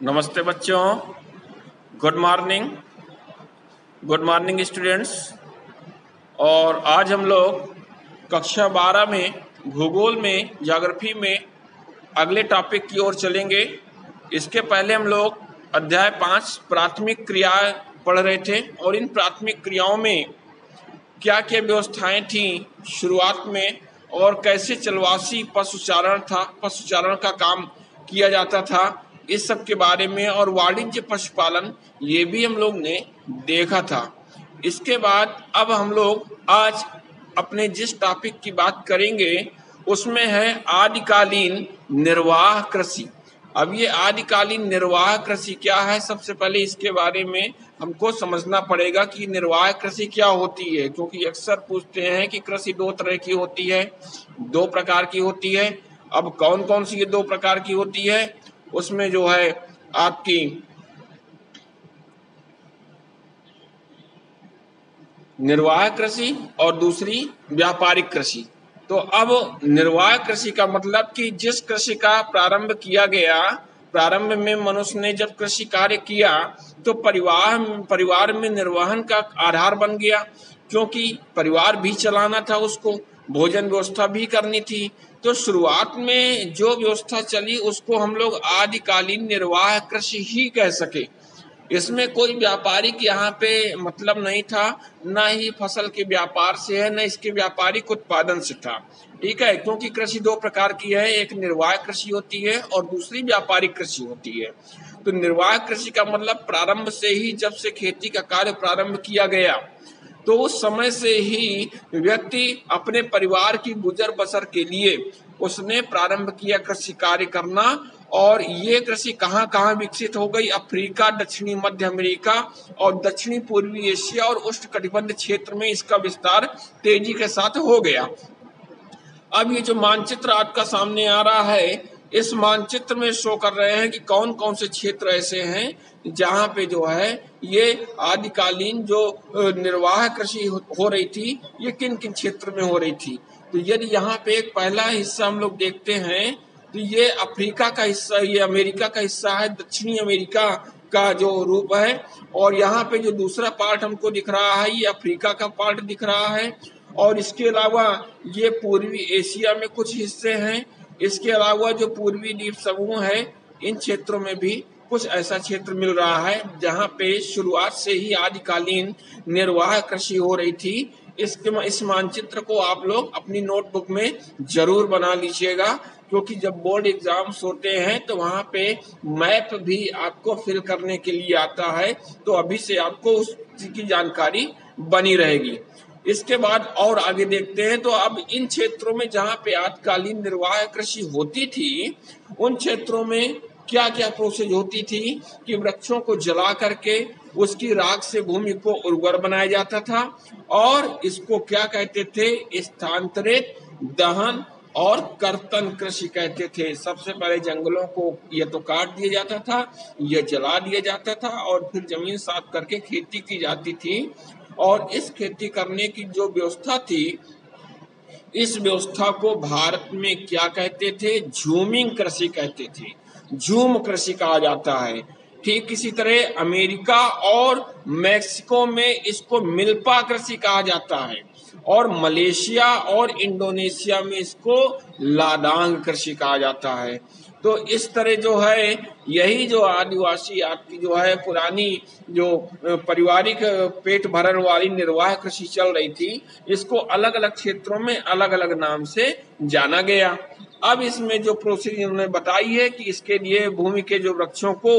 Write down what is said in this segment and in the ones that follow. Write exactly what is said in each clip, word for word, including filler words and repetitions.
नमस्ते बच्चों, good morning good morning students. और आज हम लोग कक्षा बारह में भूगोल में ज्योग्राफी में अगले टॉपिक की ओर चलेंगे। इसके पहले हम लोग अध्याय पाँच प्राथमिक क्रियाएं पढ़ रहे थे और इन प्राथमिक क्रियाओं में क्या क्या व्यवस्थाएं थीं शुरुआत में और कैसे चलवासी पशुचारण था पशुचारण का काम किया जाता था, इस सब के बारे में, और वाणिज्य पशुपालन ये भी हम लोग ने देखा था। इसके बाद अब हम लोग आज अपने जिस टॉपिक की बात करेंगे उसमें है आदिकालीन निर्वाह कृषि। अब ये आदिकालीन निर्वाह कृषि क्या है, सबसे पहले इसके बारे में हमको समझना पड़ेगा कि निर्वाह कृषि क्या होती है, क्योंकि अक्सर पूछते हैं कि कृषि दो तरह की होती है, दो प्रकार की होती है। अब कौन कौन सी ये दो प्रकार की होती है, उसमें जो है आपकी निर्वाह कृषि और दूसरी व्यापारिक कृषि। तो अब निर्वाह कृषि का मतलब कि जिस कृषि का प्रारंभ किया गया, प्रारंभ में मनुष्य ने जब कृषि कार्य किया तो परिवार परिवार में निर्वहन का आधार बन गया, क्योंकि परिवार भी चलाना था, उसको भोजन व्यवस्था भी करनी थी। तो शुरुआत में जो व्यवस्था चली उसको हम लोग आदिकालीन निर्वाह कृषि ही कह सके। इसमें कोई व्यापारिक यहाँ पे मतलब नहीं था, न ही फसल के व्यापार से है, न इसके व्यापारिक उत्पादन से था। ठीक है, क्योंकि कृषि दो प्रकार की है, एक निर्वाह कृषि होती है और दूसरी व्यापारिक कृषि होती है। तो निर्वाह कृषि का मतलब प्रारंभ से ही, जब से खेती का कार्य प्रारंभ किया गया तो उस समय से ही व्यक्ति अपने परिवार की गुजर बसर के लिए उसने प्रारंभ किया कृषि कार्य करना। और ये कृषि कहाँ कहाँ विकसित हो गई, अफ्रीका, दक्षिणी मध्य अमेरिका और दक्षिणी पूर्वी एशिया और उष्णकटिबंध क्षेत्र में इसका विस्तार तेजी के साथ हो गया। अब ये जो मानचित्र आपका सामने आ रहा है, इस मानचित्र में शो कर रहे हैं कि कौन कौन से क्षेत्र ऐसे हैं जहाँ पे जो है ये आदिकालीन जो निर्वाह कृषि हो रही थी, ये किन किन क्षेत्र में हो रही थी। तो यदि यहाँ पे एक पहला हिस्सा हम लोग देखते हैं तो ये अफ्रीका का हिस्सा, ये अमेरिका का हिस्सा है, दक्षिणी अमेरिका का जो रूप है। और यहाँ पे जो दूसरा पार्ट हमको दिख रहा है ये अफ्रीका का पार्ट दिख रहा है। और इसके अलावा ये पूर्वी एशिया में कुछ हिस्से हैं। इसके अलावा जो पूर्वी द्वीप समूह है, इन क्षेत्रों में भी कुछ ऐसा क्षेत्र मिल रहा है जहाँ पे शुरुआत से ही आदिकालीन निर्वाह कृषि हो रही थी। इसके इस मानचित्र को आप लोग अपनी नोटबुक में जरूर बना लीजिएगा, क्योंकि जब बोर्ड एग्जाम्स होते हैं तो वहाँ पे मैप भी आपको फिल करने के लिए आता है, तो अभी से आपको उसकी जानकारी बनी रहेगी। इसके बाद और आगे देखते हैं तो अब इन क्षेत्रों में जहाँ पे आदिकालीन निर्वाह कृषि होती थी, उन क्षेत्रों में क्या क्या प्रोसेस होती थी कि वृक्षों को जला करके उसकी राख से भूमि को उर्वर बनाया जाता था, और इसको क्या कहते थे, स्थानांतरित, दहन और कर्तन कृषि कहते थे। सबसे पहले जंगलों को ये तो काट दिया जाता था, ये जला दिया जाता था और फिर जमीन साफ करके खेती की जाती थी। और इस खेती करने की जो व्यवस्था थी, इस व्यवस्था को भारत में क्या कहते थे, झूमिंग कृषि कहते थे, झूम कृषि कहा जाता है। ठीक इसी तरह अमेरिका और मैक्सिको में इसको मिल्पा कृषि कहा जाता है, और मलेशिया और इंडोनेशिया में इसको लादांग कृषि कहा जाता है। तो इस तरह जो है यही जो आदिवासी आपकी जो है पुरानी जो पारिवारिक पेट भरण वाली निर्वाह कृषि चल रही थी, इसको अलग अलग क्षेत्रों में अलग अलग नाम से जाना गया। अब इसमें जो प्रोसेस उन्होंने बताई है कि इसके लिए भूमि के जो वृक्षों को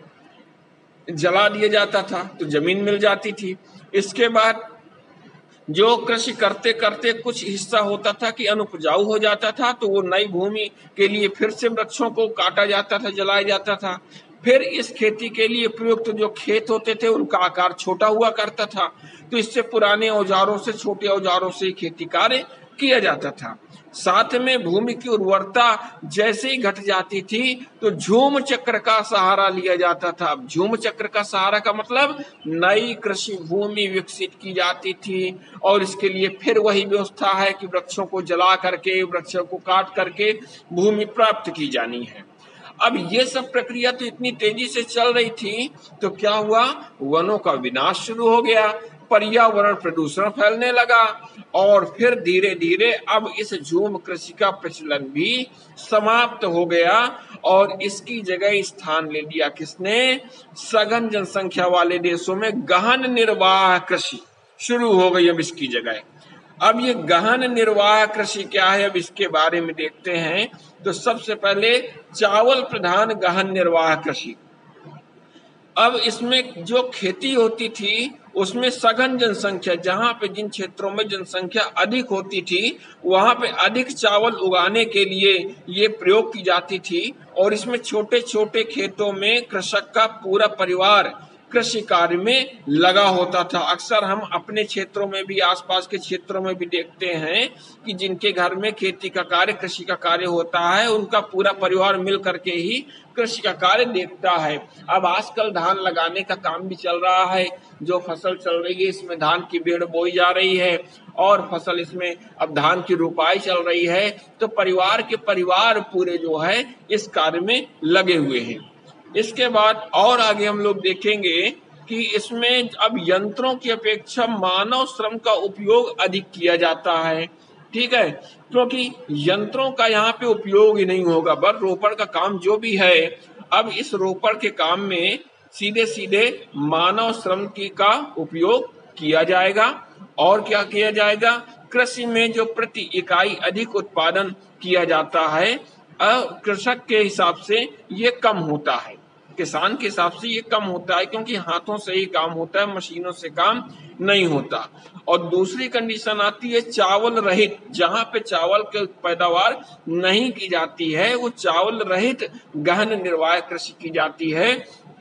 जला दिया जाता था तो जमीन मिल जाती थी। इसके बाद जो कृषि करते करते कुछ हिस्सा होता था कि अनुपजाऊ हो जाता था, तो वो नई भूमि के लिए फिर से वृक्षों को काटा जाता था, जलाया जाता था। फिर इस खेती के लिए प्रयुक्त जो खेत होते थे उनका आकार छोटा हुआ करता था, तो इससे पुराने औजारों से, छोटे औजारों से खेती कार्य किया जाता था। साथ में भूमि की उर्वरता जैसे ही घट जाती थी तो झूम चक्र का सहारा लिया जाता था। झूम चक्र का सहारा का मतलब नई कृषि भूमि विकसित की जाती थी, और इसके लिए फिर वही व्यवस्था है कि वृक्षों को जला करके, वृक्षों को काट करके भूमि प्राप्त की जानी है। अब ये सब प्रक्रिया तो इतनी तेजी से चल रही थी, तो क्या हुआ, वनों का विनाश शुरू हो गया, पर्यावरण प्रदूषण फैलने लगा, और फिर धीरे धीरे अब इस झूम कृषि का प्रचलन भी समाप्त हो गया, और इसकी जगह स्थान ले लिया किसने, सघन जनसंख्या वाले देशों में गहन निर्वाह कृषि शुरू हो गई अब इसकी जगह। अब ये गहन निर्वाह कृषि क्या है, अब इसके बारे में देखते हैं। तो सबसे पहले चावल प्रधान गहन निर्वाह कृषि। अब इसमें जो खेती होती थी उसमें सघन जनसंख्या, जहां पे जिन क्षेत्रों में जनसंख्या अधिक होती थी वहां पे अधिक चावल उगाने के लिए ये प्रयोग की जाती थी, और इसमें छोटे छोटे खेतों में कृषक का पूरा परिवार कृषि कार्य में लगा होता था। अक्सर हम अपने क्षेत्रों में भी, आसपास के क्षेत्रों में भी देखते हैं कि जिनके घर में खेती का कार्य, कृषि का कार्य होता है, उनका पूरा परिवार मिल करके ही कृषि का कार्य देखता है। अब आजकल धान लगाने का काम भी चल रहा है, जो फसल चल रही है इसमें धान की बेड़ बोई जा रही है, और फसल इसमें अब धान की रुपाई चल रही है, तो परिवार के परिवार पूरे जो है इस कार्य में लगे हुए हैं। इसके बाद और आगे हम लोग देखेंगे कि इसमें अब यंत्रों की अपेक्षा मानव श्रम का उपयोग अधिक किया जाता है, ठीक है, क्योंकि यंत्रों का यहाँ पे उपयोग ही नहीं होगा, बस रोपण का काम जो भी है, अब इस रोपण के काम में सीधे सीधे मानव श्रम की का उपयोग किया जाएगा। और क्या किया जाएगा, कृषि में जो प्रति इकाई अधिक उत्पादन किया जाता है, कृषक के हिसाब से ये कम होता है, किसान के हिसाब से ये कम होता है, क्योंकि हाथों से ही काम होता है, मशीनों से काम नहीं होता। और दूसरी कंडीशन आती है चावल रहित, जहां पे चावल की पैदावार नहीं की जाती है वो चावल रहित गहन निर्वाह कृषि की जाती है।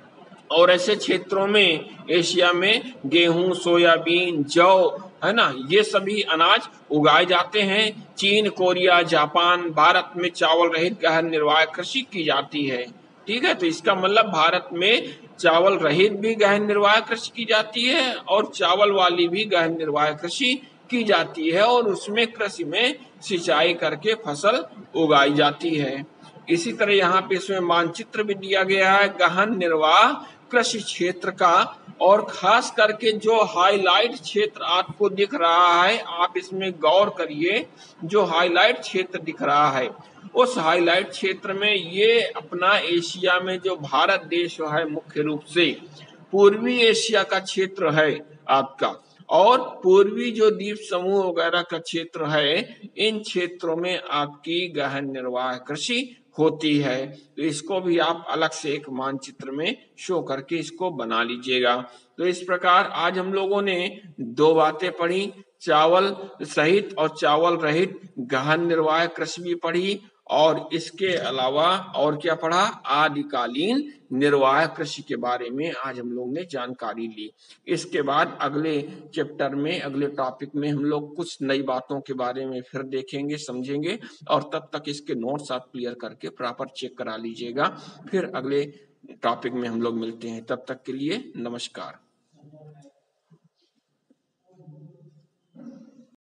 और ऐसे क्षेत्रों में एशिया में गेहूं, सोयाबीन, जौ, है ना, ये सभी अनाज उगाए जाते हैं। चीन, कोरिया, जापान, भारत में चावल रहित गहन निर्वाह कृषि की जाती है, ठीक है। तो इसका मतलब भारत में चावल रहित भी गहन निर्वाह कृषि की जाती है और चावल वाली भी गहन निर्वाह कृषि की जाती है, और उसमें कृषि में सिंचाई करके फसल उगाई जाती है। इसी तरह यहाँ पे इसमें मानचित्र भी दिया गया है गहन निर्वाह कृषि क्षेत्र का, और खास करके जो हाईलाइट क्षेत्र आपको दिख रहा है, आप इसमें गौर करिए, जो हाईलाइट क्षेत्र दिख रहा है उस हाईलाइट क्षेत्र में ये अपना एशिया में जो भारत देश है, मुख्य रूप से पूर्वी एशिया का क्षेत्र है आपका, और पूर्वी जो द्वीप समूह वगैरह का क्षेत्र है, इन क्षेत्रों में आपकी गहन निर्वाह कृषि होती है। तो इसको भी आप अलग से एक मानचित्र में शो करके इसको बना लीजिएगा। तो इस प्रकार आज हम लोगों ने दो बातें पढ़ी, चावल सहित और चावल रहित गहन निर्वाह कृषि भी पढ़ी, और इसके अलावा और क्या पढ़ा, आदिकालीन निर्वाह कृषि के बारे में आज हम लोग ने जानकारी ली। इसके बाद अगले चैप्टर में, अगले टॉपिक में हम लोग कुछ नई बातों के बारे में फिर देखेंगे, समझेंगे, और तब तक इसके नोट्स आप क्लियर करके प्रॉपर चेक करा लीजिएगा। फिर अगले टॉपिक में हम लोग मिलते हैं, तब तक के लिए नमस्कार।